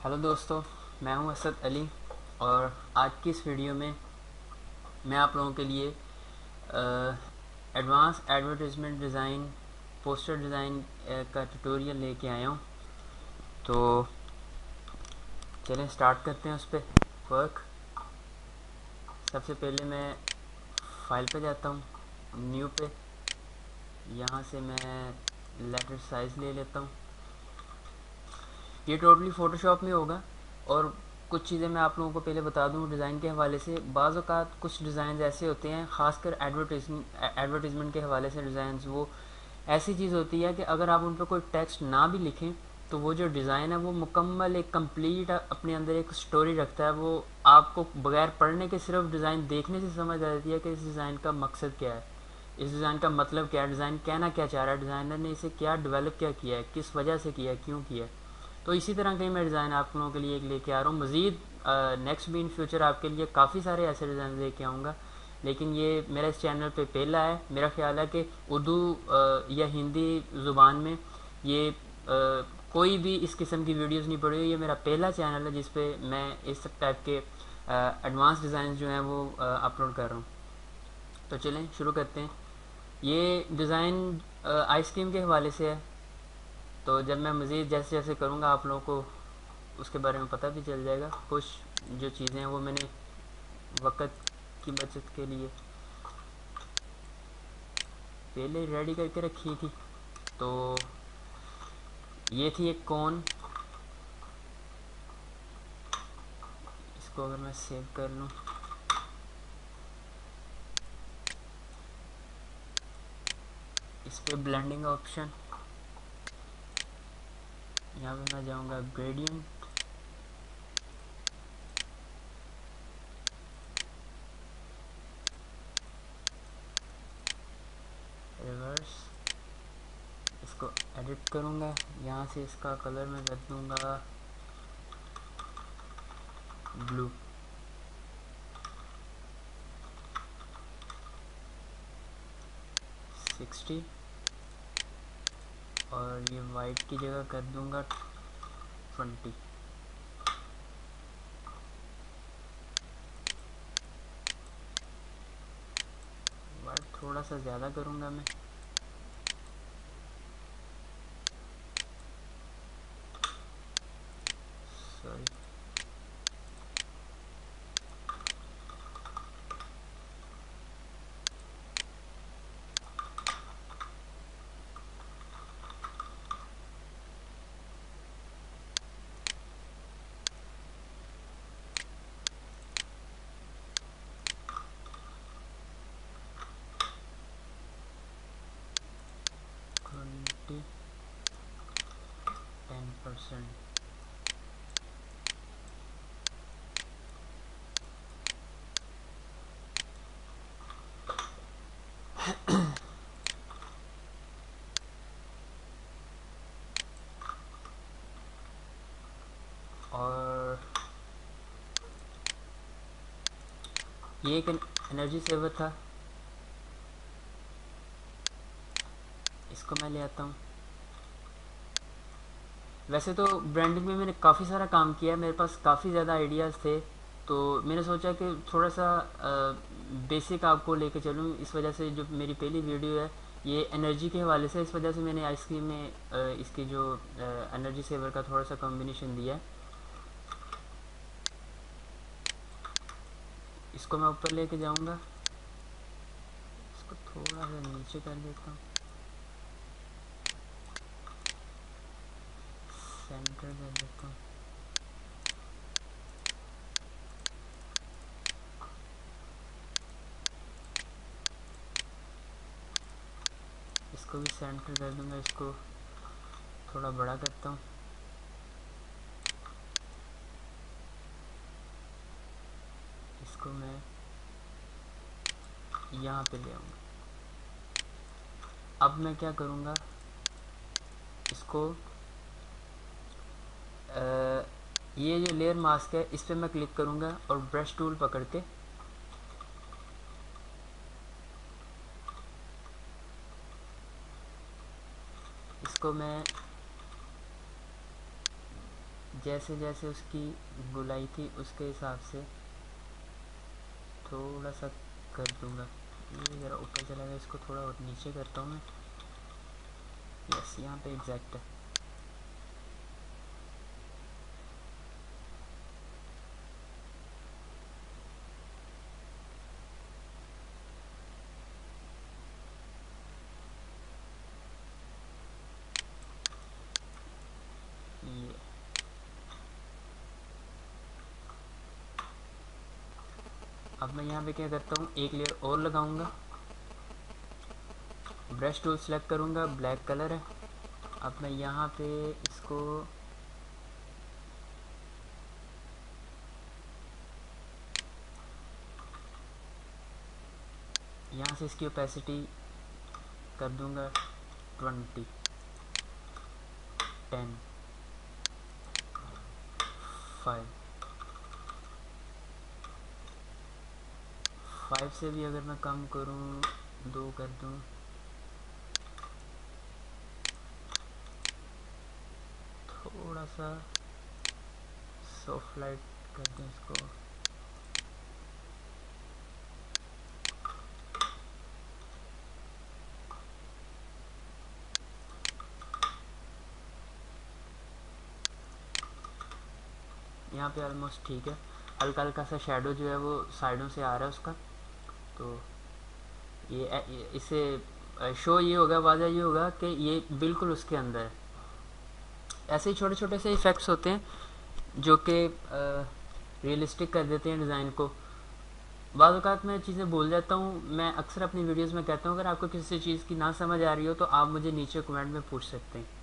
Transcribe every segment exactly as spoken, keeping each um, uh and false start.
Hello दोस्तों, मैं हूं असद अली और आज की इस वीडियो में मैं आप लोगों के लिए advance advertisement design, poster design का ट्यूटोरियल लेके आया हूं। तो चलें स्टार्ट करते हैं उस पर वर्क। सबसे पहले मैं फाइल पे जाता हूं, न्यू पे। यहाँ से मैं लेटर साइज़ ले लेता हूँ। ये टोटली फ़ोटोशॉप में होगा। और कुछ चीज़ें मैं आप लोगों को पहले बता दूं डिज़ाइन के हवाले से। बाज़ औक़ात कुछ डिज़ाइन ऐसे होते हैं, ख़ासकर एडवर्टीजमेंट एडवर्टीज़मेंट के हवाले से डिज़ाइन वो ऐसी चीज़ होती है कि अगर आप उन पर कोई टेक्स्ट ना भी लिखें तो वो जो डिज़ाइन है वो मुकम्मल एक कंप्लीट अपने अंदर एक स्टोरी रखता है। वो आपको बगैर पढ़ने के सिर्फ डिज़ाइन देखने से समझ आ जाती है कि इस डिज़ाइन का मकसद क्या है, इस डिज़ाइन का मतलब क्या है, डिज़ाइन कहना क्या चाह रहा है, डिज़ाइनर ने इसे क्या डेवलप क्या किया है, किस वजह से किया है, क्यों किया है। तो इसी तरह के मैं डिज़ाइन आप लोगों के लिए एक लेके आ रहा हूँ। मज़ीद नेक्स्ट भी इन फ्यूचर आपके लिए काफ़ी सारे ऐसे डिज़ाइन लेके आऊँगा, लेकिन ये मेरा इस चैनल पे पहला है। मेरा ख्याल है कि उर्दू या हिंदी ज़ुबान में ये आ, कोई भी इस किस्म की वीडियोस नहीं पड़ी हुई। ये मेरा पहला चैनल है जिस पे मैं इस टाइप के एडवांस डिज़ाइन जो हैं वो अपलोड कर रहा हूँ। तो चलें शुरू करते हैं। ये डिज़ाइन आइसक्रीम के हवाले से है। तो जब मैं मज़ीद जैसे जैसे करूँगा आप लोगों को उसके बारे में पता भी चल जाएगा। कुछ जो चीज़ें हैं वो मैंने वक्त की बचत के लिए पहले रेडी करके रखी थी। तो ये थी एक कौन, इसको अगर मैं सेव कर लूँ, इस पर ब्लेंडिंग ऑप्शन, यहाँ पे मैं जाऊँगा ग्रेडियंट, रिवर्स, इसको एडिट करूँगा। यहाँ से इसका कलर मैं कर दूँगा ब्लू। सिक्सटी और ये वाइट की जगह कर दूँगा ट्वेंटी। वाइट थोड़ा सा ज़्यादा करूँगा मैं। Sorry, twenty, ten percent. और ये एक एनर्जी सेवर था, इसको मैं ले आता हूँ। वैसे तो ब्रांडिंग में मैंने काफ़ी सारा काम किया है, मेरे पास काफ़ी ज़्यादा आइडियाज़ थे। तो मैंने सोचा कि थोड़ा सा बेसिक आपको लेके चलूँ। इस वजह से जो मेरी पहली वीडियो है ये एनर्जी के हवाले से, इस वजह से मैंने आइसक्रीम में अ, इसकी जो एनर्जी सेवर का थोड़ा सा कॉम्बिनेशन दिया है। इसको मैं ऊपर लेके जाऊँगा, इसको थोड़ा सा नीचे कर लेता हूँ, सेंटर कर देता हूँ। इसको भी सेंटर कर दूँगा, इसको थोड़ा बड़ा करता हूँ। इसको मैं यहाँ पे ले आऊँगा। अब मैं क्या करूँगा, इसको आ, ये जो लेयर मास्क है इस पर मैं क्लिक करूँगा और ब्रश टूल पकड़ के इसको मैं जैसे जैसे उसकी गुलाई थी उसके हिसाब से थोड़ा सा कर दूंगा। ये ज़रा ऊपर चला गया, इसको थोड़ा और नीचे करता हूँ मैं। यस, यहाँ पे एग्जैक्ट है। ये अब मैं यहाँ पे क्या करता हूँ, एक लेयर और लगाऊंगा, ब्रश टूल सेलेक्ट करूँगा, ब्लैक कलर है। अब मैं यहाँ पे इसको यहाँ से इसकी ओपेसिटी कर दूंगा ट्वेंटी, टेन, फाइव। फाइव से भी अगर मैं कम करूँ, दो कर दूँ, थोड़ा सा सॉफ्ट लाइट कर दूँ इसको। यहाँ पे ऑलमोस्ट ठीक है। हल्का हल्का सा शेडो जो है वो साइडों से आ रहा है उसका। तो ये, ये इससे शो ये होगा, वाजह ये होगा कि ये बिल्कुल उसके अंदर है। ऐसे ही छोटे छोटे से इफ़ेक्ट्स होते हैं जो कि रियलिस्टिक कर देते हैं डिज़ाइन को। बाद औक़ात मैं चीज़ें भूल जाता हूँ। मैं अक्सर अपनी वीडियोस में कहता हूँ, अगर आपको किसी चीज़ की ना समझ आ रही हो तो आप मुझे नीचे कमेंट में पूछ सकते हैं।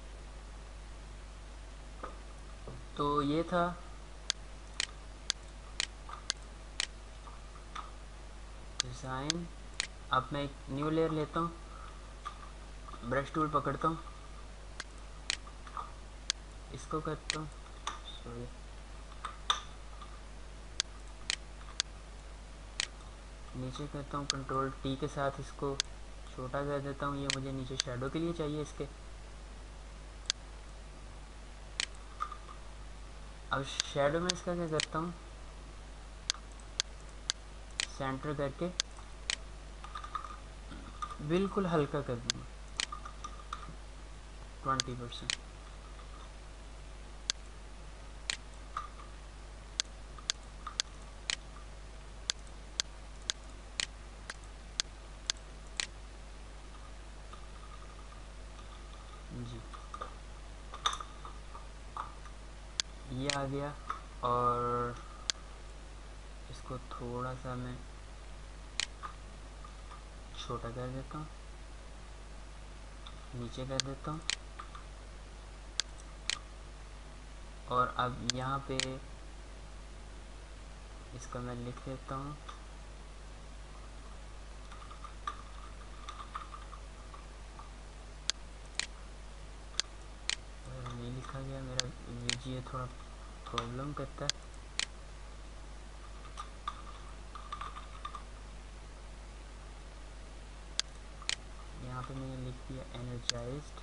तो ये था डिज़ाइन। अब मैं एक न्यू लेयर लेता हूँ, ब्रश टूल पकड़ता हूँ, इसको करता हूँ, सॉरी, नीचे करता हूँ, कंट्रोल टी के साथ इसको छोटा कर देता हूँ। ये मुझे नीचे शेडो के लिए चाहिए इसके। अब शेडो में इसका क्या करता हूँ, सेंटर करके बिल्कुल हल्का कर दूँगा, ट्वेंटी परसेंट। जी, ये आ गया। और इसको थोड़ा सा मैं छोटा कर देता हूँ, नीचे कर देता हूँ। और अब यहाँ पे इसका मैं लिख देता हूँ, नहीं लिखा गया, मेरा वीजीए थोड़ा प्रॉब्लम करता है। यहाँ पे मैंने लिख दिया एनर्जाइज्ड।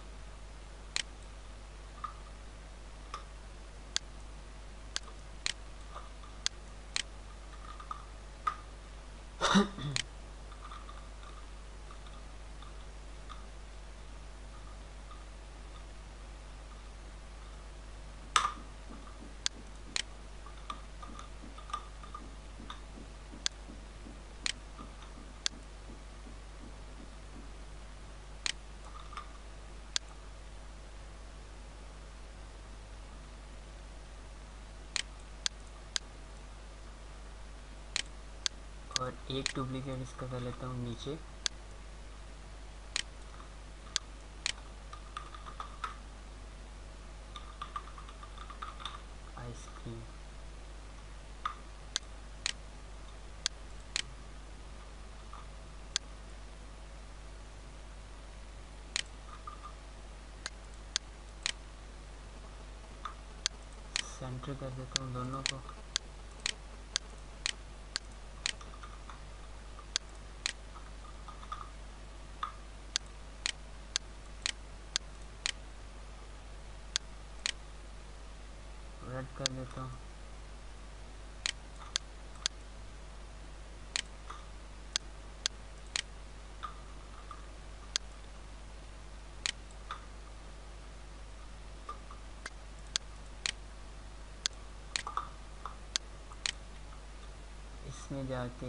और एक डुप्लीकेट इसका कर लेता हूँ नीचे। आइसक्रीम, सेंटर कर देता हूँ दोनों को। कर देता हूँ। इसमें जाके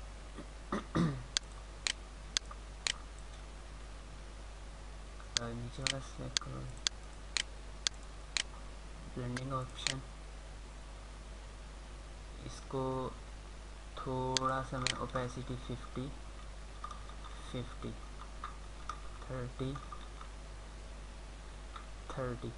नीचे वाला सेलेक्ट करो, ब्लेंडिंग ऑप्शन, इसको थोड़ा सा मैं opacity fifty fifty thirty thirty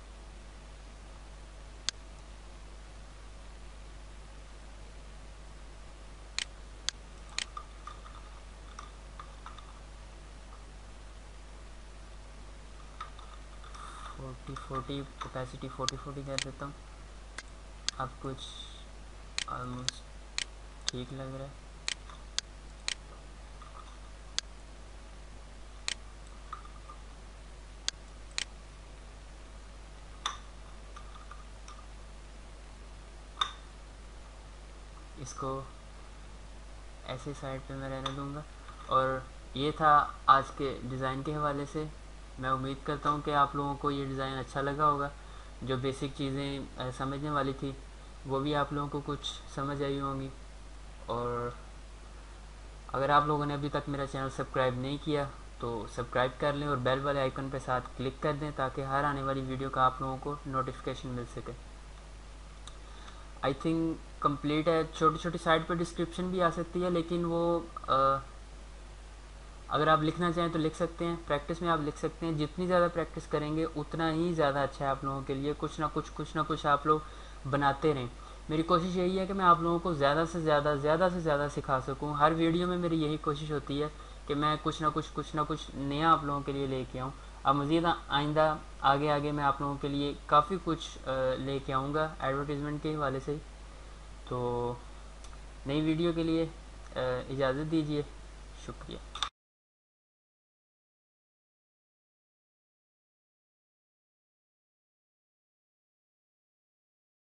forty forty opacity forty forty कर देता हूँ। अब कुछ ऑलमोस्ट ठीक लग रहा है। इसको ऐसे साइड पे मैं रहने दूंगा। और ये था आज के डिज़ाइन के हवाले से। मैं उम्मीद करता हूँ कि आप लोगों को ये डिज़ाइन अच्छा लगा होगा। जो बेसिक चीज़ें समझने वाली थी वो भी आप लोगों को कुछ समझ आई होंगी। और अगर आप लोगों ने अभी तक मेरा चैनल सब्सक्राइब नहीं किया तो सब्सक्राइब कर लें और बेल वाले आइकन पर साथ क्लिक कर दें, ताकि हर आने वाली वीडियो का आप लोगों को नोटिफिकेशन मिल सके। आई थिंक कंप्लीट है। छोटी छोटी साइड पर डिस्क्रिप्शन भी आ सकती है, लेकिन वो आ, अगर आप लिखना चाहें तो लिख सकते हैं। प्रैक्टिस में आप लिख सकते हैं। जितनी ज़्यादा प्रैक्टिस करेंगे उतना ही ज़्यादा अच्छा है आप लोगों के लिए। कुछ ना कुछ कुछ ना कुछ आप लोग बनाते रहें। मेरी कोशिश यही है कि मैं आप लोगों को ज़्यादा से ज़्यादा ज़्यादा से ज़्यादा सिखा सकूं। हर वीडियो में मेरी यही कोशिश होती है कि मैं कुछ ना कुछ कुछ ना कुछ नया आप लोगों के लिए लेके आऊँ। अब मज़ीद आइंदा आगे आगे मैं आप लोगों के लिए काफ़ी कुछ लेके आऊँगा एडवर्टीज़मेंट के हवाले से। तो नई वीडियो के लिए इजाज़त दीजिए। शुक्रिया।